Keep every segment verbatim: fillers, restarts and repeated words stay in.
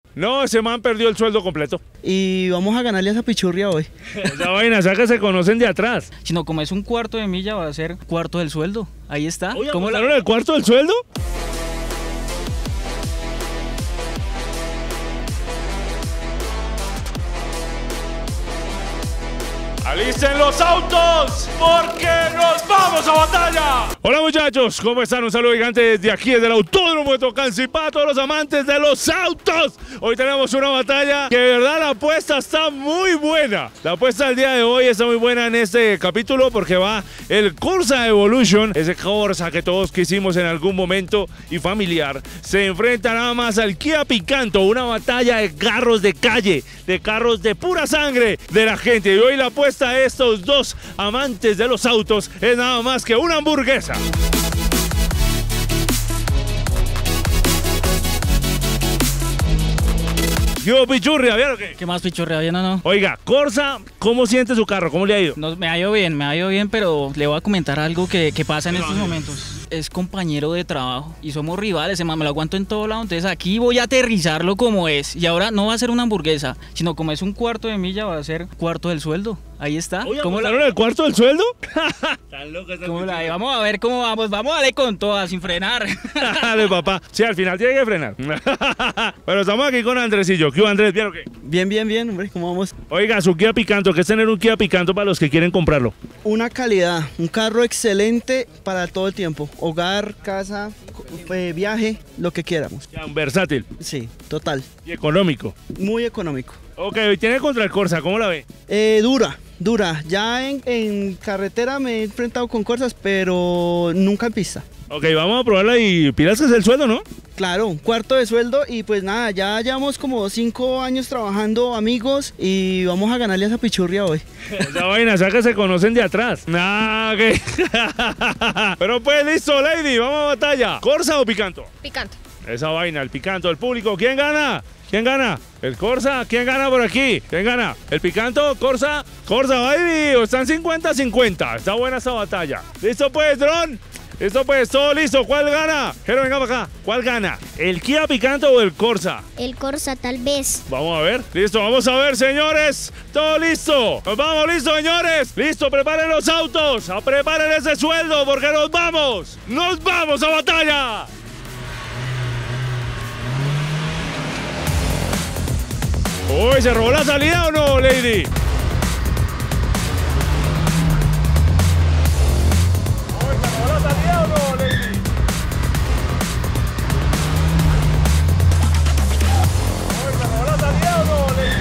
No, ese man perdió el sueldo completo. Y vamos a ganarle a esa pichurria hoy. Esa vaina, saca, se conocen de atrás. Sino como es un cuarto de milla, va a ser cuarto del sueldo. Ahí está. Oye, ¿Cómo la... el cuarto del sueldo? ¡Alisten los autos! ¡Porque nos vamos a batalla! Hola muchachos, ¿cómo están? Un saludo gigante desde aquí, desde el Autódromo de Tocancipá, a todos los amantes de los autos. Hoy tenemos una batalla que de verdad la apuesta está muy buena. La apuesta del día de hoy está muy buena en este capítulo porque va el Corsa Evolution, ese Corsa que todos quisimos en algún momento y familiar. Se enfrenta nada más al Kia Picanto, una batalla de carros de calle, de carros de pura sangre de la gente. Y hoy la apuesta a estos dos amantes de los autos es nada más que una hamburguesa. Yo, pichurria, ¿vieron qué? ¿Qué más, pichurria? ¿Bien o no? Oiga, Corsa, ¿cómo siente su carro? ¿Cómo le ha ido? No, me ha ido bien, me ha ido bien, pero le voy a comentar algo que, que pasa en estos momentos. Es compañero de trabajo y somos rivales, ese man me lo aguanto en todo lado, entonces aquí voy a aterrizarlo como es. Y ahora no va a ser una hamburguesa, sino como es un cuarto de milla, va a ser cuarto del sueldo. Ahí está. Oye, ¿Cómo la... el cuarto del sueldo? Tan loca esta ¿Cómo la... Vamos a ver cómo vamos, vamos a darle con todas, sin frenar. Dale, papá. Sí, al final tiene que frenar. Pero estamos aquí con Andresillo. ¿Qué hubo, Andrés? ¿Vieron qué? Bien, bien, bien, hombre, ¿cómo vamos? Oiga, su Kia Picanto, ¿qué es tener un Kia Picanto para los que quieren comprarlo? Una calidad, un carro excelente para todo el tiempo. Hogar, casa, eh, viaje, lo que quieramos. Ya, un versátil. Sí, total. Y económico. Muy económico. Ok, tiene contra el Corsa, ¿cómo la ve? Eh, dura, dura. Ya en, en carretera me he enfrentado con Corsas, pero nunca en pista. Ok, vamos a probarla y pilas que es el sueldo, ¿no? Claro, un cuarto de sueldo y pues nada, ya llevamos como cinco años trabajando amigos y vamos a ganarle a esa pichurria hoy. Esa vaina, saca, se conocen de atrás. Nah, que... Pero pues listo, lady, vamos a batalla. ¿Corsa o Picanto? Picanto. Esa vaina, el Picanto, el público, ¿quién gana? ¿Quién gana? ¿El Corsa? ¿Quién gana por aquí? ¿Quién gana? ¿El Picanto? ¿Corsa? ¿Corsa, baby? Están cincuenta cincuenta. Está buena esa batalla. ¿Listo pues, dron? ¿Listo pues? ¿Todo listo? ¿Cuál gana? Jero, venga para acá. ¿Cuál gana? ¿El Kia Picanto o el Corsa? El Corsa, tal vez. Vamos a ver. Listo, vamos a ver, señores. Todo listo. Nos vamos, listo, señores. Listo, preparen los autos. A preparen ese sueldo porque nos vamos. ¡Nos vamos a batalla! Uy, ¿se robó la salida o no, lady? Uy, ¿se robó la salida o no, lady? Uy, ¿se robó la salida o no, lady?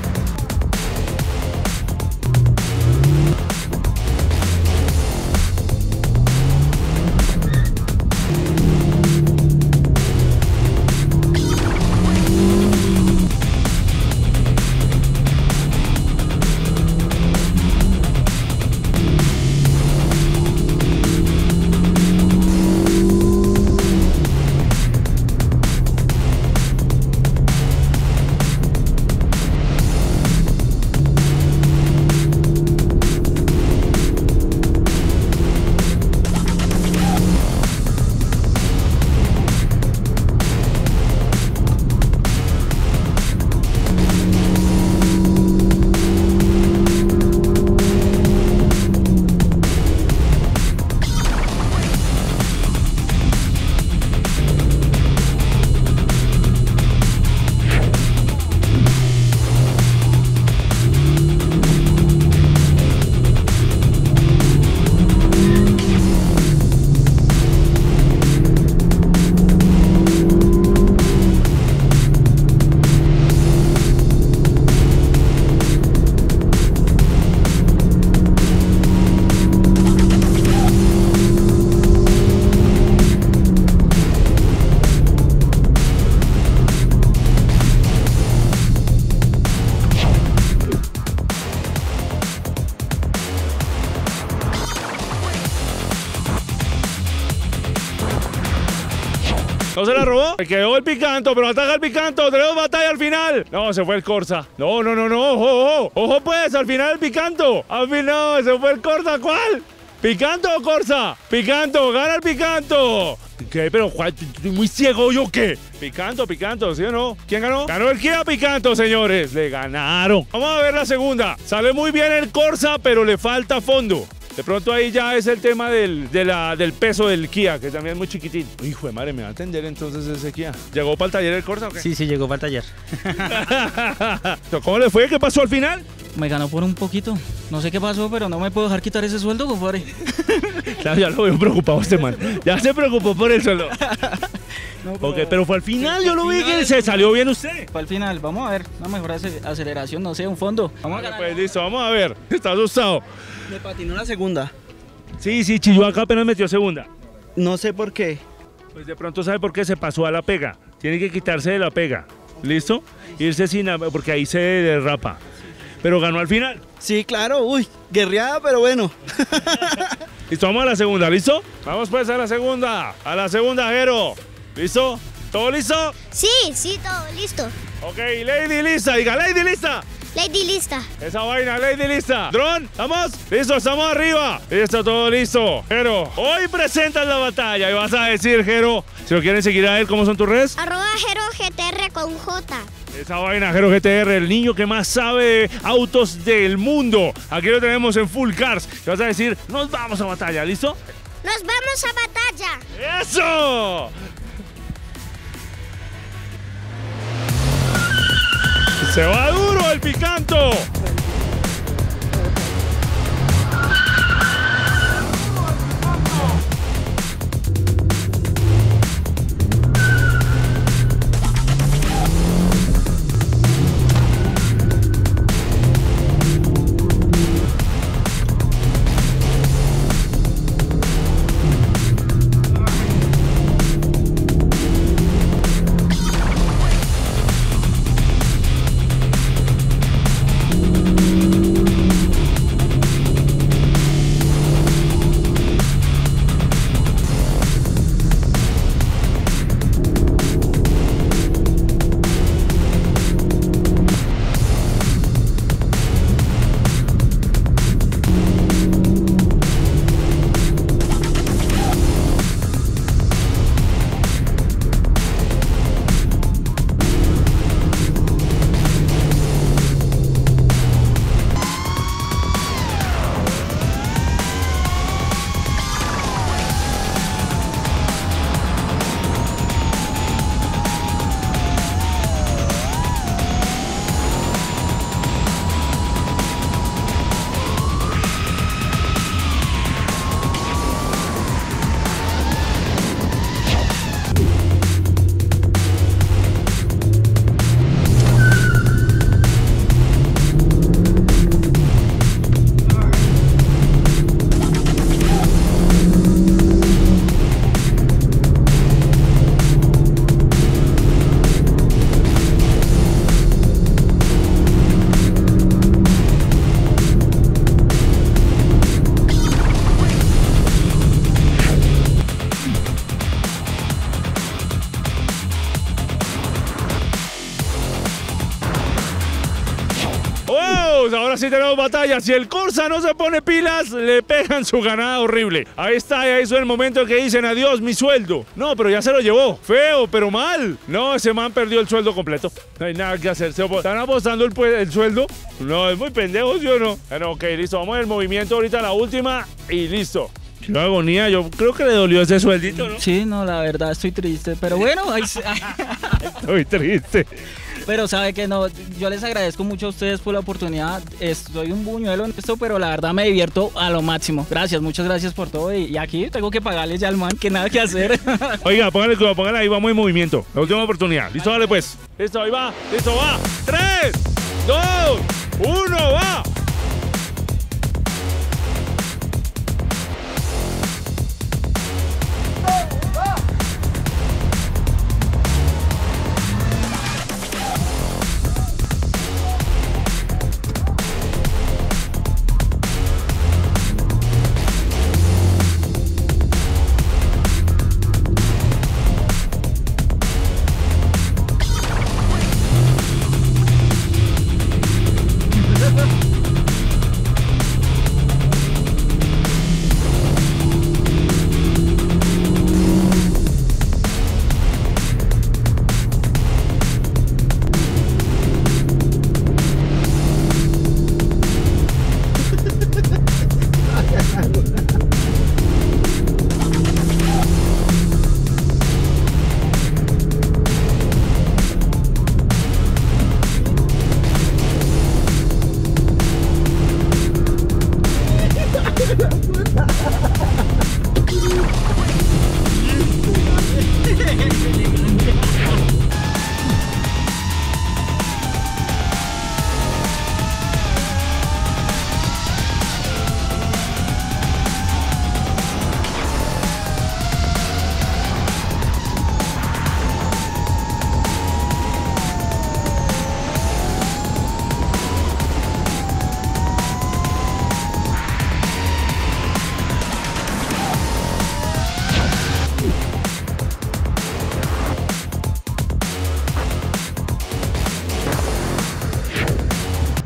¿No se la robó? Se quedó el Picanto, pero ataca el Picanto. Tenemos batalla al final. No, se fue el Corsa. No, no, no, no. Ojo, ojo. Ojo pues, al final el Picanto. Al final, no, se fue el Corsa. ¿Cuál? ¿Picanto o Corsa? Picanto, gana el Picanto. ¿Qué? ¿Pero cuál? ¿Estoy muy ciego yo qué? Picanto, Picanto, ¿sí o no? ¿Quién ganó? Ganó el Kia Picanto, señores. Le ganaron. Vamos a ver la segunda. Sale muy bien el Corsa, pero le falta fondo. De pronto ahí ya es el tema del, de la, del peso del Kia, que también es muy chiquitín. Hijo de madre, ¿me va a atender entonces ese Kia? ¿Llegó para el taller el Corsa o qué? Sí, sí, llegó para el taller. ¿Cómo le fue? ¿Qué pasó al final? Me ganó por un poquito. No sé qué pasó, pero no me puedo dejar quitar ese sueldo, compadre. Claro, ya lo veo preocupado este man. Ya se preocupó por el sueldo. No, pero, Ok, pero fue al final, sí, yo lo vi final, que se salió bien usted. Fue al final, vamos a ver, una mejor ace- aceleración, no sé, un fondo. Vamos a Vale, ganar. pues listo, vamos a ver. Está asustado. Me patinó la segunda. Sí, sí, Chilluaca apenas metió segunda. No sé por qué. Pues de pronto sabe por qué se pasó a la pega. Tiene que quitarse de la pega. ¿Listo? Irse sin, porque ahí se derrapa. Pero ganó al final. Sí, claro, uy, guerreada, pero bueno. Listo, vamos a la segunda, ¿listo? Vamos pues a la segunda. A la segunda, Jero. ¿Listo? ¿Todo listo? Sí, sí, todo listo. Ok, Lady lista, diga, Lady lista. Lady lista. Esa vaina, Lady lista. Dron, ¿estamos? Listo, estamos arriba. Listo, todo listo. Jero, hoy presentas la batalla y vas a decir, Jero, si lo quieren seguir a él, ¿cómo son tus redes? Arroba Jero G T R con J. Esa vaina, Jero G T R, el niño que más sabe de autos del mundo. Aquí lo tenemos en Full Cars. Y vas a decir, nos vamos a batalla, ¿listo? Nos vamos a batalla. ¡Eso! Se va duro el Picanto. Ahora sí tenemos batalla. Si el Corsa no se pone pilas, le pegan su ganada horrible. Ahí está, ahí es el momento en que dicen adiós, mi sueldo. No, pero ya se lo llevó. Feo, pero mal. No, ese man perdió el sueldo completo. No hay nada que hacer. ¿Están apostando el, el sueldo? No, es muy pendejo, ¿sí o no? Bueno, ok, listo. Vamos al movimiento ahorita, la última. Y listo. Qué agonía, yo creo que le dolió ese sueldito, ¿no? Sí, no, la verdad estoy triste, pero bueno, ahí se- Estoy triste. pero sabe que no, yo les agradezco mucho a ustedes por la oportunidad, estoy un buñuelo en esto, pero la verdad me divierto a lo máximo. Gracias, muchas gracias por todo y, y aquí tengo que pagarles ya al man que nada que hacer. Oiga, póngale cuidado, póngale ahí, vamos en movimiento. La última oportunidad. Listo, dale pues. Listo, ahí va. Listo, va. Tres, dos, uno, va.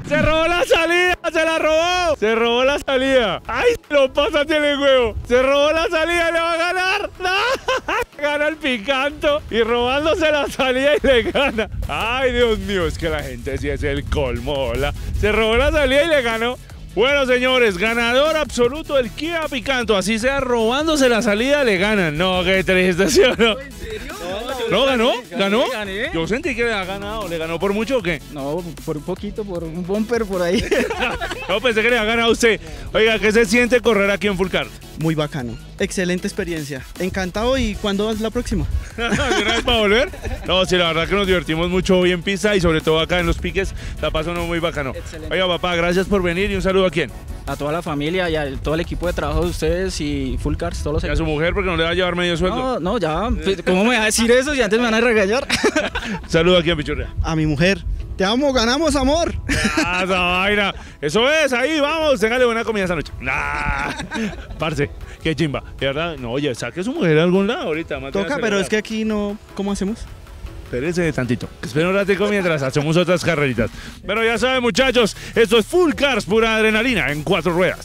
Se robó la salida, se la robó. Se robó la salida. Ay, lo pasa, tiene huevo. Se robó la salida y le va a ganar. No. Gana el picanto y robándose la salida y le gana. Ay, Dios mío, es que la gente sí es el colmo, hola. Se robó la salida y le ganó. Bueno, señores, ganador absoluto del Kia Picanto. Así sea, robándose la salida, le ganan. No, qué triste, ¿sí o no? ¿En serio? No, ganó, ganó. Gané. Yo sentí que le ha ganado. ¿Le ganó por mucho o qué? No, por un poquito, por un bumper por ahí. No, pensé que le ha ganado a usted. Oiga, ¿qué se siente correr aquí en Fulcar? Muy bacano. Excelente experiencia. Encantado. ¿Y cuándo es la próxima? ¿De una vez para volver? No, sí, la verdad que nos divertimos mucho hoy en pista y sobre todo acá en los piques. La pasó uno muy bacano. Excelente. Oiga, papá, gracias por venir y un saludo a quién. A toda la familia y a todo el equipo de trabajo de ustedes y Full Cars, todos los Y a su mujer porque no le va a llevar medio sueldo. No, no, ya. ¿Cómo me va a decir eso si antes me van a regañar? Saludo aquí a Pichurria. A mi mujer. Te amo, ganamos, amor. Ah, esa vaina. Eso es, ahí, vamos, téngale buena comida esta noche. Nah, parce, qué chimba. De verdad, no, oye, saque a su mujer a algún lado ahorita. Toca, pero es que aquí no. ¿Cómo hacemos? Espérense tantito. Esperen un ratico mientras hacemos otras carreritas. Pero ya saben, muchachos, esto es Full Cars, pura adrenalina en cuatro ruedas.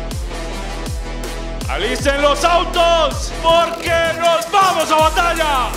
¡Alisten los autos! ¡Porque nos vamos a batalla!